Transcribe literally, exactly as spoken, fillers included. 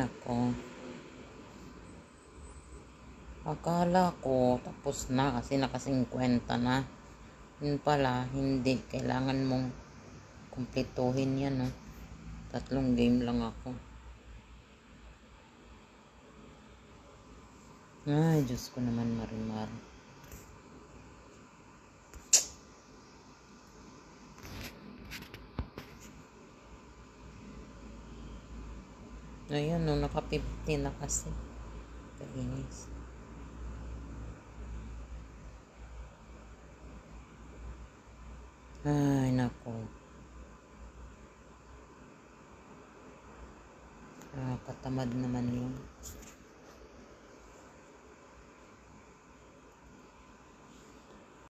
nako. Akala ko tapos na kasi naka-fifty na. Yun pala, hindi. Kailangan mong kumpletuhin yan, no? Tatlong game lang ako. Ay, Diyos ko naman, Marimar. Ayun, no, naka-fifty na kasi. Kainis. Ay, nako. Ah, katamad naman yun.